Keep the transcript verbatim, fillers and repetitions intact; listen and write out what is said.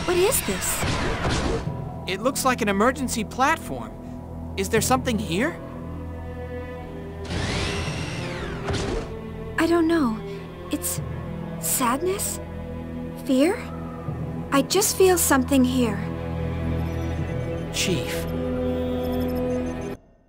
What is this? It looks like an emergency platform. Is there something here? I don't know. It's sadness? Fear? I just feel something here. Chief,